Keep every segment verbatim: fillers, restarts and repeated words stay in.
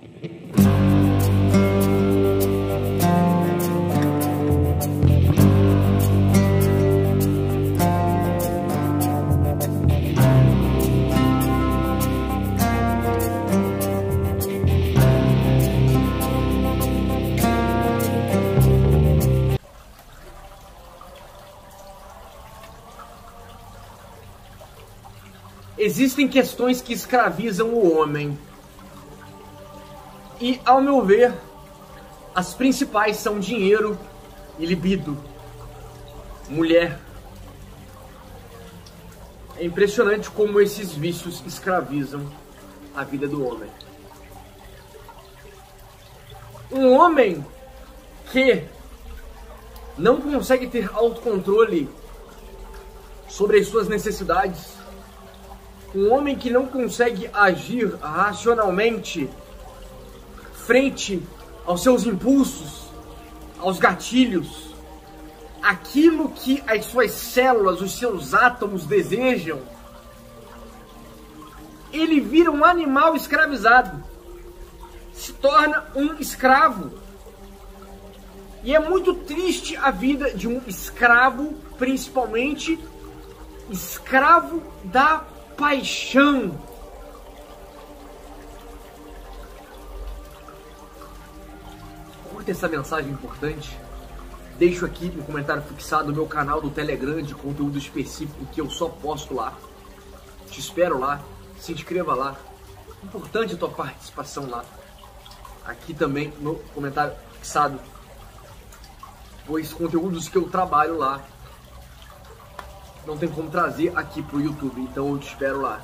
Existem questões que escravizam o homem. E, ao meu ver, as principais são dinheiro e libido. Mulher. É impressionante como esses vícios escravizam a vida do homem. Um homem que não consegue ter autocontrole sobre as suas necessidades, um homem que não consegue agir racionalmente frente aos seus impulsos, aos gatilhos, aquilo que as suas células, os seus átomos desejam, ele vira um animal escravizado, se torna um escravo. E é muito triste a vida de um escravo, principalmente escravo da paixão. Curta essa mensagem importante. Deixo aqui no comentário fixado o meu canal do Telegram de conteúdo específico que eu só posto lá. Te espero lá. Se inscreva lá. Importante a tua participação lá. Aqui também no comentário fixado, pois conteúdos que eu trabalho lá não tem como trazer aqui pro YouTube, então eu te espero lá.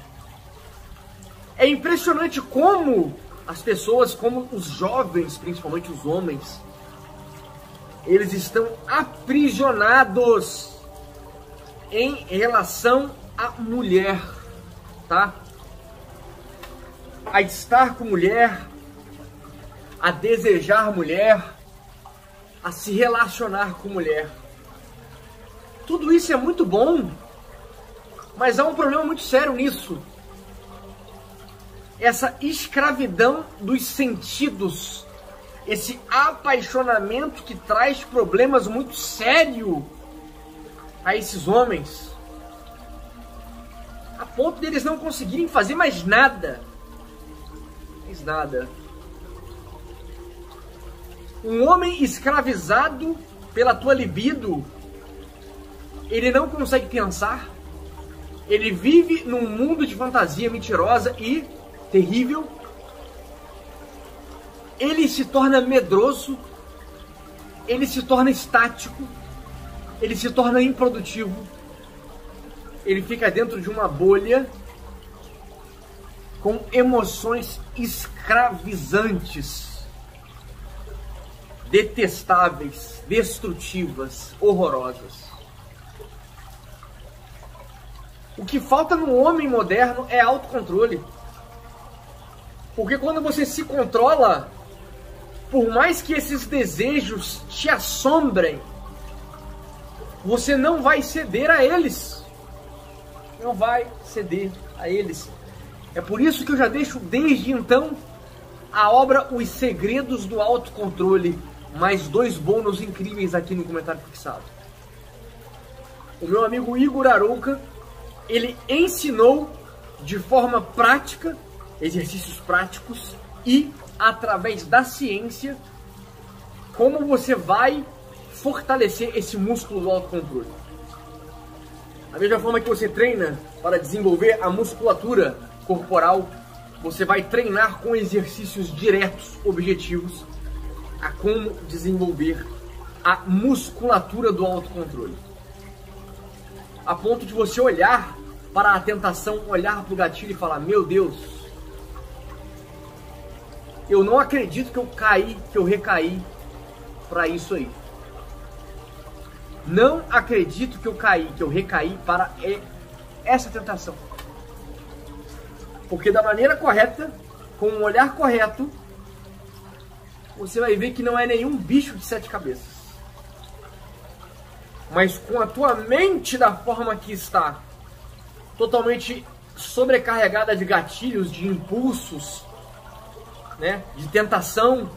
É impressionante como as pessoas, como os jovens, principalmente os homens, eles estão aprisionados em relação à mulher, tá? A estar com mulher, a desejar mulher, a se relacionar com mulher. Tudo isso é muito bom, mas há um problema muito sério nisso. Essa escravidão dos sentidos, esse apaixonamento que traz problemas muito sérios a esses homens, a ponto deles não conseguirem fazer mais nada. Mais nada. Um homem escravizado pela tua libido, ele não consegue pensar, ele vive num mundo de fantasia mentirosa e terrível, ele se torna medroso, ele se torna estático, ele se torna improdutivo, ele fica dentro de uma bolha com emoções escravizantes, detestáveis, destrutivas, horrorosas. O que falta no homem moderno é autocontrole. Porque quando você se controla, por mais que esses desejos te assombrem, você não vai ceder a eles. Não vai ceder a eles. É por isso que eu já deixo desde então a obra Os Segredos do Autocontrole, mais dois bônus incríveis aqui no comentário fixado. O meu amigo Igor Arouca, ele ensinou de forma prática, exercícios práticos e através da ciência, como você vai fortalecer esse músculo do autocontrole. Da mesma forma que você treina para desenvolver a musculatura corporal, você vai treinar com exercícios diretos, objetivos, a como desenvolver a musculatura do autocontrole. A ponto de você olhar para a tentação, olhar para o gatilho e falar: meu Deus, eu não acredito que eu caí, que eu recaí para isso aí. Não acredito que eu caí, que eu recaí para essa tentação. Porque da maneira correta, com um olhar correto, você vai ver que não é nenhum bicho de sete cabeças. Mas com a tua mente da forma que está, totalmente sobrecarregada de gatilhos, de impulsos, né, de tentação,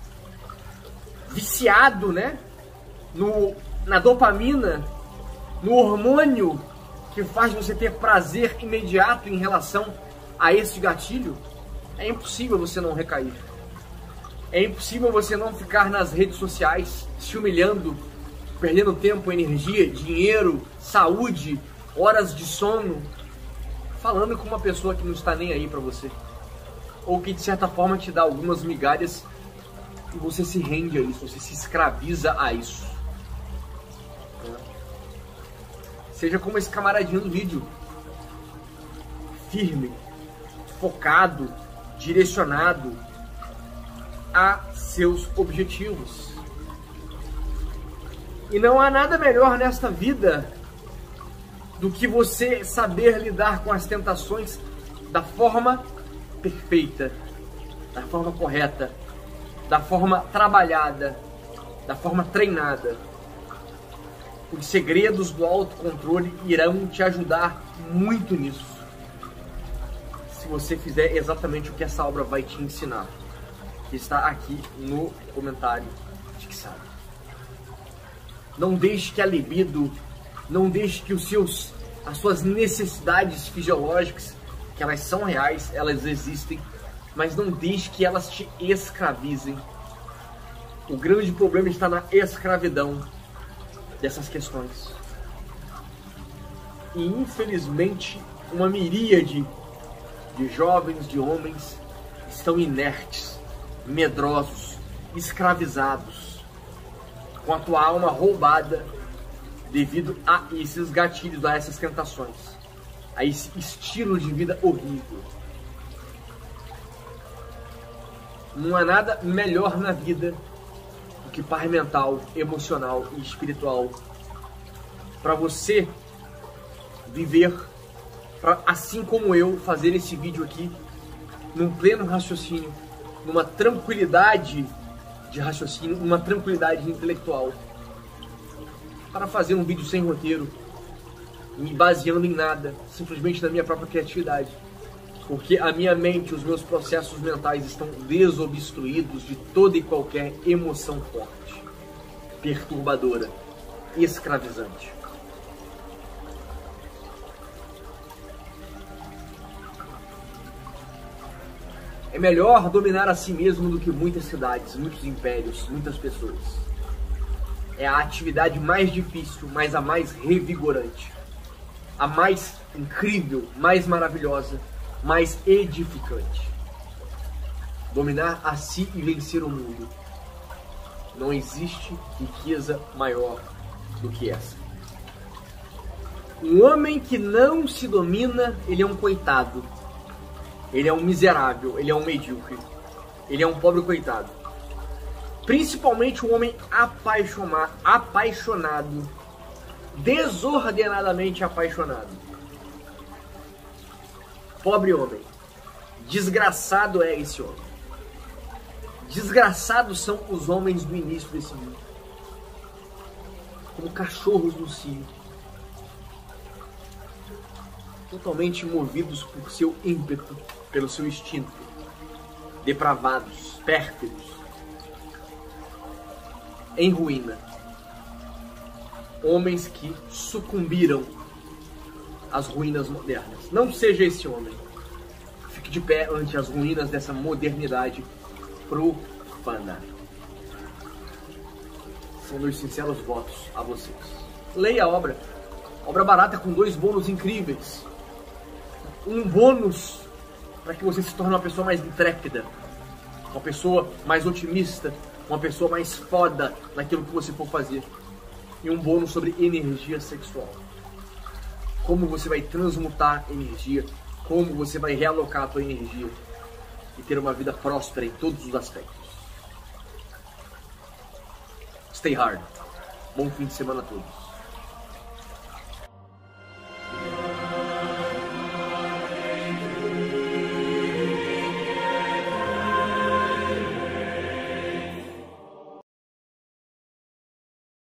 viciado, né, no, na dopamina, no hormônio que faz você ter prazer imediato em relação a esse gatilho, é impossível você não recair. É impossível você não ficar nas redes sociais se humilhando, perdendo tempo, energia, dinheiro, saúde, horas de sono, falando com uma pessoa que não está nem aí pra você. Ou que de certa forma te dá algumas migalhas e você se rende a isso, você se escraviza a isso. Seja como esse camaradinho do vídeo. Firme, focado, direcionado a seus objetivos. E não há nada melhor nesta vida do que você saber lidar com as tentações da forma perfeita, da forma correta, da forma trabalhada, da forma treinada. Os segredos do autocontrole irão te ajudar muito nisso, se você fizer exatamente o que essa obra vai te ensinar, que está aqui no comentário fixado. Não deixe que a libido, não deixe que os seus, as suas necessidades fisiológicas, que elas são reais, elas existem, mas não deixe que elas te escravizem. O grande problema está na escravidão dessas questões. E infelizmente uma miríade de jovens, de homens, estão inertes, medrosos, escravizados, com a tua alma roubada devido a esses gatilhos, a essas tentações, a esse estilo de vida horrível. Não há nada melhor na vida do que paz mental, emocional e espiritual para você viver, para, assim como eu, fazer esse vídeo aqui num pleno raciocínio, numa tranquilidade de raciocínio, numa tranquilidade intelectual, para fazer um vídeo sem roteiro, me baseando em nada, simplesmente na minha própria criatividade, porque a minha mente, os meus processos mentais estão desobstruídos de toda e qualquer emoção forte, perturbadora, escravizante. É melhor dominar a si mesmo do que muitas cidades, muitos impérios, muitas pessoas. É a atividade mais difícil, mas a mais revigorante, a mais incrível, mais maravilhosa, mais edificante. Dominar a si e vencer o mundo. Não existe riqueza maior do que essa. Um homem que não se domina, ele é um coitado. Ele é um miserável, ele é um medíocre. Ele é um pobre coitado. Principalmente um homem apaixonado, apaixonado, desordenadamente apaixonado. Pobre homem. Desgraçado é esse homem. Desgraçados são os homens do início desse mundo. Como cachorros no cio. Totalmente movidos por seu ímpeto, pelo seu instinto. Depravados, pérfidos. Em ruína. Homens que sucumbiram às ruínas modernas. Não seja esse homem. Fique de pé ante as ruínas dessa modernidade profana. São meus sinceros votos a vocês. Leia a obra. Obra barata com dois bônus incríveis. Um bônus para que você se torne uma pessoa mais intrépida, uma pessoa mais otimista, uma pessoa mais foda naquilo que você for fazer. E um bônus sobre energia sexual. Como você vai transmutar energia, como você vai realocar a sua energia e ter uma vida próspera em todos os aspectos. Stay hard. Bom fim de semana a todos.